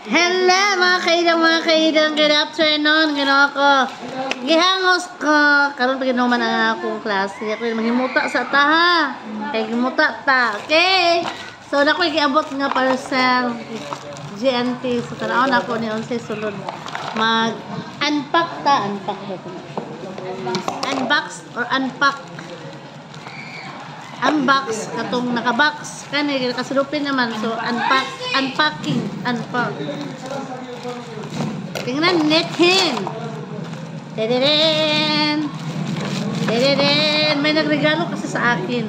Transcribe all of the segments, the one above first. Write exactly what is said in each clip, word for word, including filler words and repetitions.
Hello mga kaidang mga kaidang, good afternoon. Ginawa ko gihangos ko karon pag inuman ang akong klase. Ako yung mahimuta sa taha kay gimuta ta, okay? So na ko giabot nga parcel G N T. So tanaw na ako ni unsay sulod mag unpack ta, unpack ba ito? Unbox or unpack, unbox katong nakabox kani kasulupin naman. So unpack, unpacking, unpack. Tingnan natin. Dededen. Dededen. May nagregalo kasi sa akin.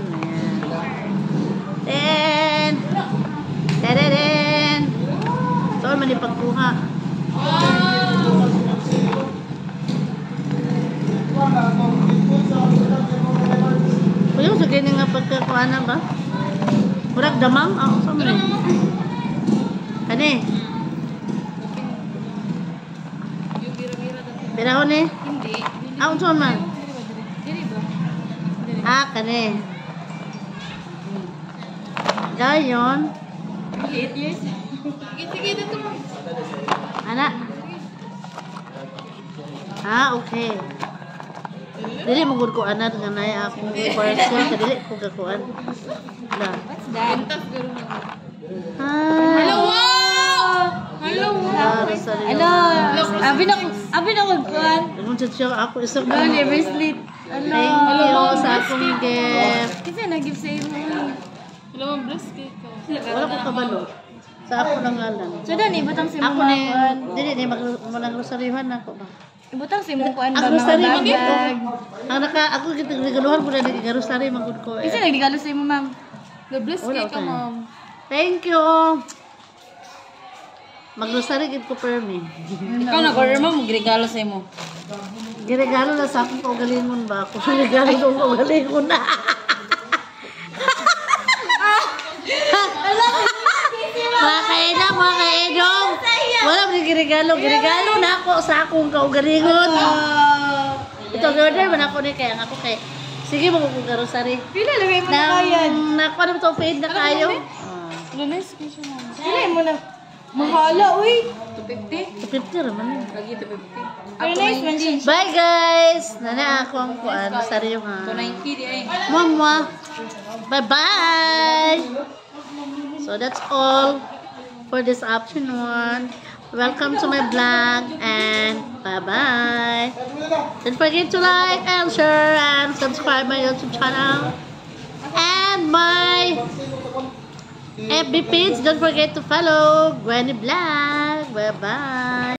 Ayan. Dededen. So man ipagkuha. Uy, sa ganyan nga pagkakuha na ba? Murag damang? Ako sa mga. Ano eh? Pirahon eh? Hindi. Ako sa man? Ah, kani. Gayon. eight years. Sige, dito mo. Anak. Ah, okay. Dili mong ko anak nga na akong parcel. Kadili ko gakuan. Da. What's that? Ah. Hello, wow! Hello, wow! Ah, sorry. Hello! Abi na ko, abi na ko kuan. Anong siya ako isang No, never sleep. Hello. Thank you sa akong gift. Kasi nag-give sa imo. Hello, ma'am, bless kayo. Wala ko kabalo. Sa ako lang ngalan. So, dani, ibutang si mo Ako ni, kuan. dili ni mag-rosaryohan ako ba? Ibutang si mo kuan ba Ang rosaryo mga mag bag. Ang naka ako kita regaluhan ko na ni rosaryo magud ko. Kasi Eh. nagregalo sa imo, ma'am. God bless Wala kayo ka, pa. ma'am. Thank you. Mag-rosaryo gid ko permi. Ikaw nag-order mo, magregalo sa imo. Giregalo na sa akong kaugalingon ba? Kung regalo ng kaugalingon na. Mga kaedong, mga kaedong. Wala mo giregalo. Giregalo na ako sa akong kaugalingon. Ito, order man ako ni kaya nga ako kay. Sige mo kung garosari. Pila lagay mo na kayan. Nakuha naman ito fade na kayo. Lunes ko siya, ma'am. Pila mo na. Mahala, uy. two fifty? two fifty naman. Lagi two fifty. Pero nice man siya. Bye guys! Nana ako ang kuan. Rosaryo nga. two ninety di ay. Mama. Bye-bye! So that's all for this afternoon. Welcome to my vlog and bye-bye. Don't forget to like and share and subscribe my YouTube channel and my F B page. Don't forget to follow Gwenny Vlog. Bye-bye.